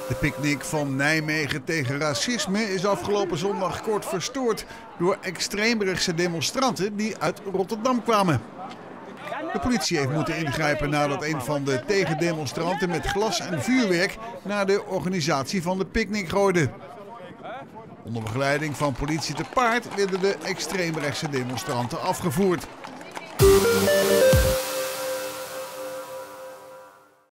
De picknick van Nijmegen tegen racisme is afgelopen zondag kort verstoord door extreemrechtse demonstranten die uit Rotterdam kwamen. De politie heeft moeten ingrijpen nadat een van de tegendemonstranten met glas en vuurwerk naar de organisatie van de picknick gooide. Onder begeleiding van politie te paard werden de extreemrechtse demonstranten afgevoerd.